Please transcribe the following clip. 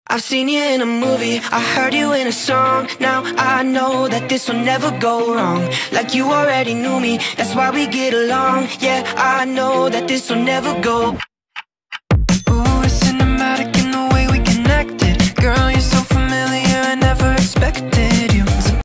I've seen you in a movie, I heard you in a song. Now I know that this will never go wrong. Like you already knew me, that's why we get along. Yeah, I know that this will never go